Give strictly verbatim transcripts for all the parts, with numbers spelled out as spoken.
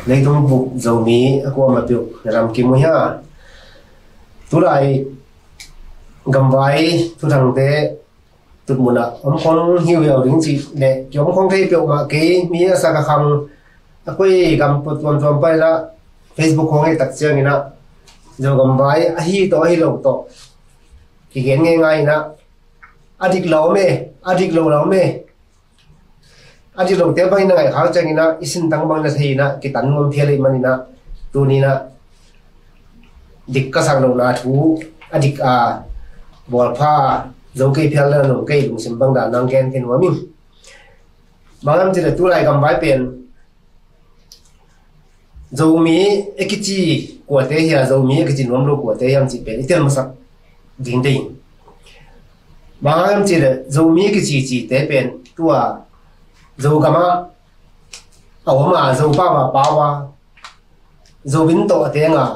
lấy tung vụ dầu mí qua mà biểu làm kim mới ha tú lại cầm váy tu thằng thế tụt một nợ ông không hiểu hiểu đến gì để ông không thấy biểu mà cái mía sa cả khăm quay cầm tụt tuần tuần bay ra Facebook không hay tắt chơi như nào rồi cầm váy hi to hi lâu to thì cái nghe ngay nè adik lâu mê adik lâu lâu mê adik lâu thế bay này khá chơi như nào isin tăng bằng là thì nè cái tấn mông theo lên mà nè tu nè dik cái sang lâu là thú adik à bol pha dấu cây phiêu lên nồng cây đúng xem băng đàn năng gen cái núa mình bằng năm chỉ là tu lại cầm váy tiền dầu mí cái chi của thế hiện dầu mí cái chi nuông lô của thế em chỉ biết tiền mà sắc dính dính bằng năm chỉ là dầu mí cái chi chỉ thế bên tua dầu cái mà ở mà dầu ba mà ba mà dầu biến tổ thế ngà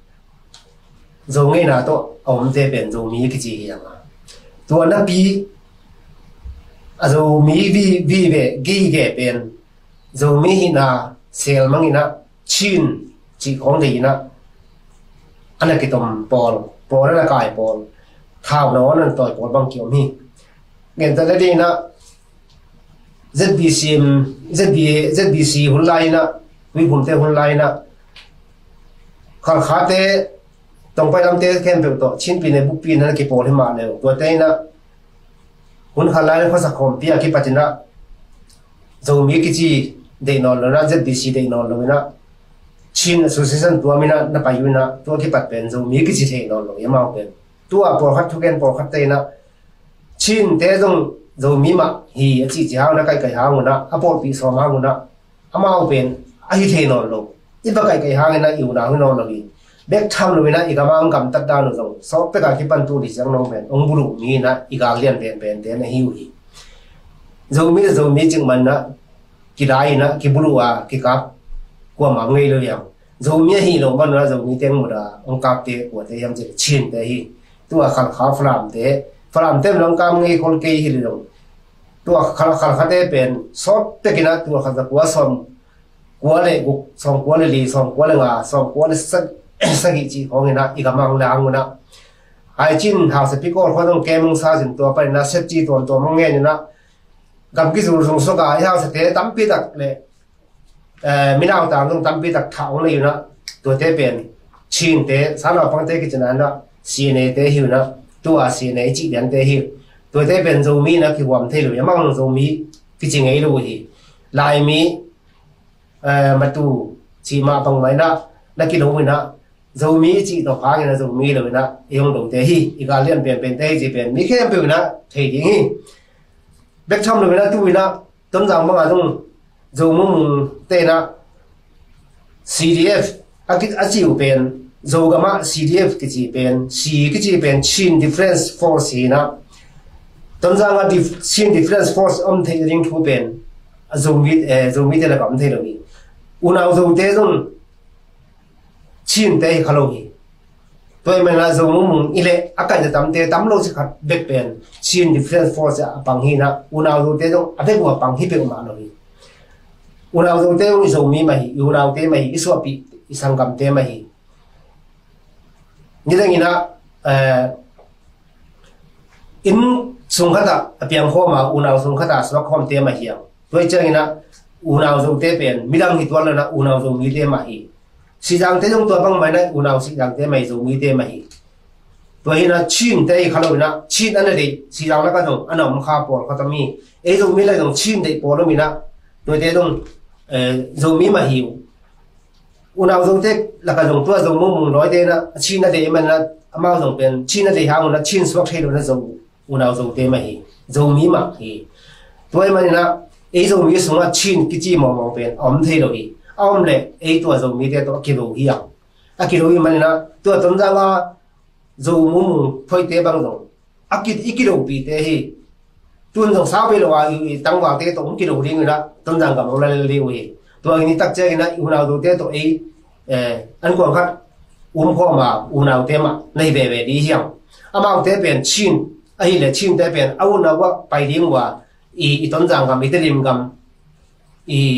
dầu nghe nào to ông thế bên dầu mí cái chi hiện màตัวนักบีอาจจะมีวีวีเวกีเกเป็นจะมีหินะเซลมังหินะชินจีของดีนะอันนั้นคือตัวปอลปอลนั่นกายปอลท้าวน้อนั่นต่อยปอลบางเกี่ยวมีเงี้ยแต่ละดีนะ เซด บี ซี เซด บี เซด บี ซี หุ่นไล่นะวิบุมเตหุ่นไล่นะขันขาเตต้องไปทำเตะแค่เปล่าตัวชิ้นปีในบุปผีนั่นกี่ปอลให้มาเลยตัวเตะนะหุ่นขาไล่เขาสักคนพี่อาคิดปัจจุบันจะมีกี่จีเดนอนแล้วนะเจ็ดบีซีเดนอนแล้วนะชิ้นสุดท้ายตัวมีนะนับไปอยู่นะตัวที่ปัจเป็นจะมีกี่จีเดนอนแล้วยังมาเป็นตัวปอลคัดทุกแกนปอลคัดเตะนะชิ้นเตะต้องจะมีมาฮีจีจีหางนะไก่ไก่หางนะอ่ะปอลปีสองหางนะอ่ะมาเป็นอ่ะฮีเทนอนแล้วอีบ้าไก่ไก่หางนะอยู่นะหุ่นนอนแล้วเด็กทำเลยนะอีกามังกำตัดดาวน์ลงสอบไปกับที่ปันตูดิจังน้องเป็นองบุรุษมีนะอีกาเลียนเป็นเป็นเดนหิวฮีจะมีจะมีจึงมันนะกี่ได้นะกี่บุรุษอ่ะกี่กับกว่ามังเงยเลยยังจะมีฮีลงมันนะจะมีเต็มหมดอ่ะองกับเตะกว่าเตะยังจะชินเตะฮีตัวขันขาฟลามเตะฟลามเต็มลงกำเงยคนเกยฮีลงตัวขันขันขันเตะเป็นสอบไปกินนะตัวขันจะกว่าสมกว่าเลยกุสมกว่าเลยลีสมกว่าเลยงาสมกว่าเลยสักสักกี่จีของเงินนะอีกมังแรงนะไอจินหาสปิโก้เขาต้องแก้มึงซาสินตัวไปนะเซตจีตัวตัวมังเงี้ยนะกำกิจสุงสกายหาสเตตั้มปีตักเลยเอ่อไม่น่าต่างต้องตั้มปีตักท้องเลยอยู่นะตัวเตเป็นชินเตสารพังเตกิจนั้นนะซีเนเตหิวนะตัวซีเนจีเดียนเตหิวตัวเตเป็นโจมีนะคือความเทลุยมังโจมีกิจไงรู้ฮีลายมีเอ่อมาตูชีมาปังไว้นะนักกิโลเมตรนะจะมีจีตัวข้างนะจะมีเลยนะยงตรงเตหีอีกาเลียนเป็นเป็นเตจีเป็นมีแค่เป็นนะเทียงฮีเบ็กชมเลยนะตัวนะต้นจังบางอันตรงจะมุ่งเตนะ ซี ดี เอฟ อากิอาจิวเป็นจะก็มา ซี ดี เอฟ กิจเป็น C กิจเป็น Chin Defense Force นะต้นจังว่า Chin Defense Force อมเทียงทุเป็นจะมีเอ่อจะมีเตละกับอมเทียงเลยอุณเอาจะเตจงชินเตะขลุ่ยตัวมันละจงมุ่งอีเล่อาการจะทำเตะทำโลจิขัดเบ็ดเป็นชินดิเฟนส์ฟอร์สปังฮีนะอุณเอาตัวเตะจงอาเด็กว่าปังฮีเป็นมาเลยอุณเอาตัวเตะจงจงมีมาฮีอุณเอาเตะมาฮีอิสวาปีอิสังกัมเตะมาฮีนี่ดังนี้นะเอ่ออินสงขลาเพียงข้อมาอุณเอาสงขลาสวัสดิ์คอมเตะมาฮีตัวเจ้านี้นะอุณเอาจงเตะเป็นมิดังฮิตวันแล้วนะอุณเอาจงมีเตะมาฮีสีจังเตะจงตัวบังไม่นะอุณเอาสีจังเตะไม่จงมีเตะไม่ตัวนี้นะชินเตะขลุ่ยนะชินอันนั้นดิสีจังแล้วก็จงอันนั้นมันข้าปอลเขาทำมีเอจงมีอะไรจงชินเตะปอลแล้วมีนะตัวเตะจงเอ่อจงมีมาหิวอุณเอาจงเตะแล้วก็จงตัวจงมุ่งมุ่งร้อยเตะนะชินนั่นเตะมันนะอามาจงเป็นชินนั่นเตะหางมันนะชินสวัสดิ์เทลุนะจงอุณเอาจงเตะไม่จงมีมาหิตัวมันนะเอจงมีสมว่าชินกิจิมองมองเป็นอมเทลุอีอ้อมเลยไอ้ตัวจะมีแต่ตัวกิโลเฮียอ่ะกิโลเฮียมันนะตัวต้นจังว่าจะมุ่งพอยเตะบางตรงอ่ะกิอีกิโลปีเตะฮีตัวตรงสาวไปเลยว่าตั้งว่าเตะตรงกิโลเรียงนะต้นจังกับเราเลี้ยวฮีตัวนี้ตักใจนะอุณเอาตัวเตะตัวไอ้เอ่ออันกว่าครับอุ้มพ่อมาอุณเอาเตะมาในเบเบดีเฮียอ่ะมาเตะเป็นชินไอ้เลยชินเตะเป็นเอาอุณเอาว่าไปเลี้ยงว่าอีต้นจังกับอีเตลิมกับอี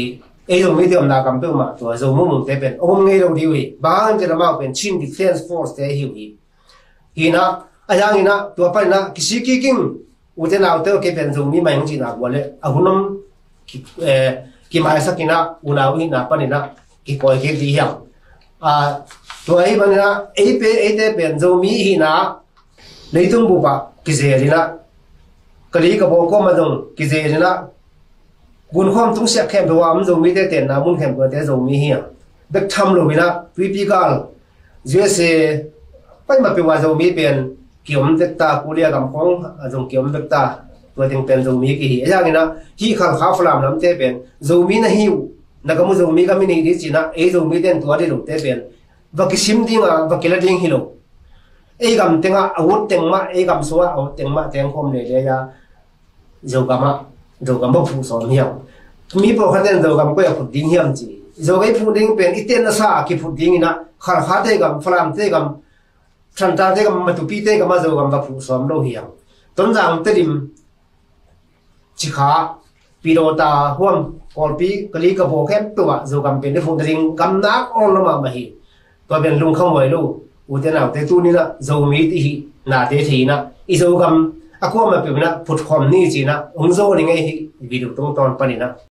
ไอ้ตรงนี้เดี๋ยวนาคำเปิลมาตัวโจมุ่งเตเป็นองค์เงี้ยเราดีวีบางจะมาเป็นชินดิเฟนส์ฟอร์สเตหิวฮีฮีนะอาจารย์ฮีนะตัวไปนะกิสิกิกิงอุตนาอุตเตอร์เก็บเป็นโจมีมาอย่างจีนักวันเลยอาหุนมเอ่อกิมาสักกินะอุณาวินะปนินะกิคอยเก็บดีอย่างอ่าตัวไอ้ปนินะไอ้เป็นไอ้เตเป็นโจมีฮีนะในทุ่งบุปผากิเซรีนะกะลีกับโบก็มาตรงกิเซรีนะบุญความทุ่งเสียแคมป์ว่ามันจะมีแต่เต็นนะมุนแคมป์ก็แต่จะมีเหี้ยเด็กทำลงไปนะวิธีการเยอะเสียไปมาเป็นว่าจะมีเป็นเกี่ยวกับเด็กตาผู้เลี้ยงกำของจงเกี่ยวกับเด็กตาตัวเต็งเป็นจะมีกี่เหี้ยอย่างนี้นะที่ข้างข้าวฟลามน้ำเตเป็นจะมีนะหิวนักมุจะมีก็ไม่นี่ดิจินะเอจะมีเต็นตัวเดียวเตเป็นว่ากิชิมดิ้งอ่ะว่ากิละดิ้งหิโลเอกำเต็งอ่ะอาวุธเต็งมาเอกำสัวอาวุธเต็งมาเต็งคมเลยเดียจะกำมาเรากำบังผู้สอนเหี้ยมีพวกเขาเดินเรากำก็อยากพูดดิ้งเหี้ยจีเราไอ้พูดดิ้งเป็นอีเตนน่ะซาคิดพูดดิ้งนะข้าข้าเตะกำฟรามเตะกำฉันตาเตะกำมาตุปีเตะกำมาเรากำบังผู้สอนเราเหี้ยต้นจางเตะดิมชิขาปีโรตาห่วงกอลปีกลีกระโปงแค่ตัวเรากำเป็นได้พูดดิ้งกำนักอ่อนลงมาไม่หิตัวเป็นลุงข้าวไว้ลูกอุตนาเตะตู้นี่นะเรามีที่นาเตะทีนะอีเรากำอากูมาเป็นนะพูดความนี่จีนะองค์โซ่ยังไงวิดีโอตรงตอนปนินะ